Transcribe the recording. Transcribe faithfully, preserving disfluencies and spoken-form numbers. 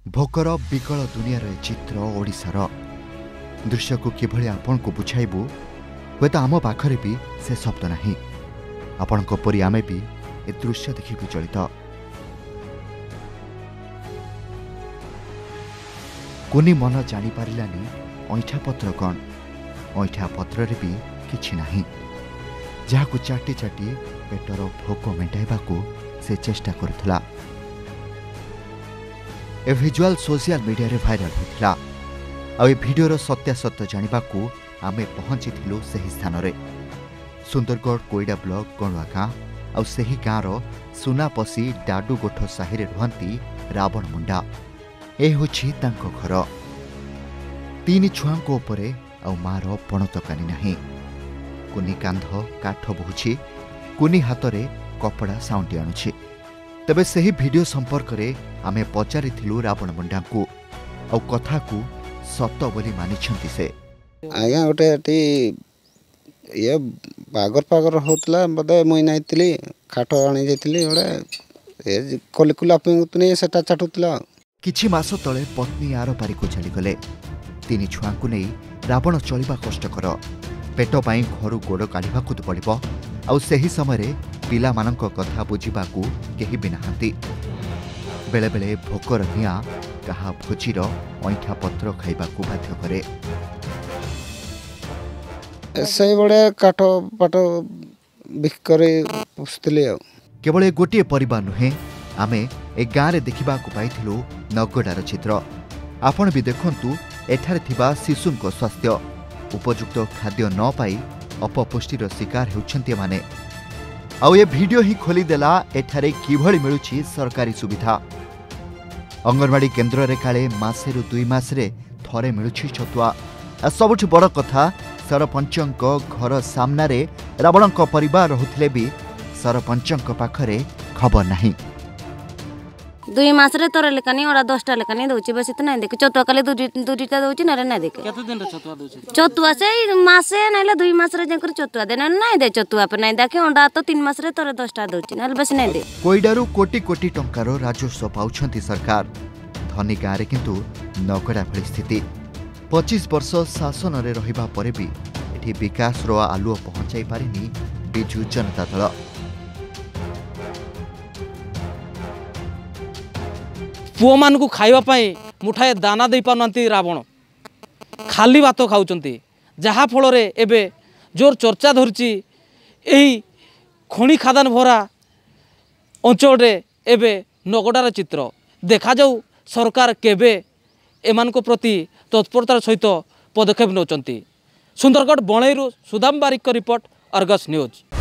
भोकर विकल दुनियार चित्र ओडिशार दृश्य को किभली आपण को बुझाइबु हे तो आम पाखरे भी से शब्द नहीं। आपण परी आमे भी ए दृश्य देखि विचलित। कोनी मन जानी पारिलानी ऐठा पत्र कौन। ऐठा पत्र रे भी किछि नाही जहाकू चाटी चाटी पेटर भोक मेटाइबाकू से चेष्टा करुथला। ए विजुअल सोशल मीडिया रे भाइराल होइथिला। आ ए वीडियोर सत्यासत्य जानिबाकू आमे पहुंचीथिलु सही स्थान रे। सुंदरगढ़ कोईडा ब्लॉक गणुआ गाँ आ सही गाँर सुनापसी डाडुगोठ साहि रे रहंती रावण मुंडा। ए होछि तांको घर। तीन छुआंको उपरे आ मार पणतकानी नाही। कुनी कांध काठ बहुछि, कुनी हातरे कपड़ा साउंटी आणुछि। तबे सही वीडियो संपर्क रे आमे पचारिथिलु रावण मुंडा को आ कथा को सत बोली मानिछंती से। आज्ञा गोटे ये बागर पागर होतला बदे मुई नाइतिली खाट आनी जाइतिली ओडे ए कलिकुला पिंगुतनी सेटा चाटुतला। किछि मास तळे पत्नी आर पारी को चली गले। तीन छुआंकु नै रावण चलिबा कष्टकर। पेट पाई घरु गोड़ काढिबाकू पड़िबो आ सही समय रे पिला मानक कथा बुझिबाकू केही भी नाहांती। बेले बेले भोकर हिया कहा भोजीर ऐठा पत्र खाइबाकू बाध्य करे। से बड़े काठ पाठ बिक करे पुस्तले। केवल गोटे परिवार नुहे आमे ए गाँ रे देखिबाकू पाइथिलु नगडार चित्र। आपण भी देखंतु एठारे थिबा शिशुंको स्वास्थ्य उपयुक्त खाद्य न पाई अपपुष्टिर शिकार हेउछन्ती माने। आउ ए वीडियो ही खोलीदेला एठारे किभଳି मिलुछि सरकारी सुविधा। अंगनवाड़ी केन्द्र रे काले मासे रु दुई मास रे थरे मिलुछि छतुआ। आ सबुठ बड़ कथा सरपंचक घर सामना रे रावणक परिवार रहुथिले भी सरपंचक पाखरे खबर नाही। दुई मास रे तोर लेकानी ओरा दसटा लेकानी दउची बस इतना देख चतुआ काले दुईटा दउची नरे ना देख केते दिन रे चतुआ दउची चतुआ से मासे नाइले दुई मास रे जंकर चतुआ दे ना दे चतुआ पे नाही देखे अंडा तो तीन मास रे तोर दसटा दउची नाले बस नाही दे। कोईडारू कोटी कोटी टंकार राजस्व पाउछंती सरकार। धनी गाँ रे किंतु नगड़ा भली स्थिति। पच्चीस वर्ष शासन रे रहिबा परे भी एठी विकास रो आलुओ पहुंचाई पारिनी बिजु जनता दल। पुओ मान को खाइबा पई मुठाए दाना दे पारनती रावण खाली भात खाउचंती। जहा फल रे एबे जोर चर्चा धरची एही खणी खादान भरा अंचल रे एबे नगडार चित्र देखा जाऊ सरकार केबे एमान को प्रति तत्परतार सहित पदक्षेप नौचंती। सुंदरगढ़ बणईरू Sudam Barik report, Argus news.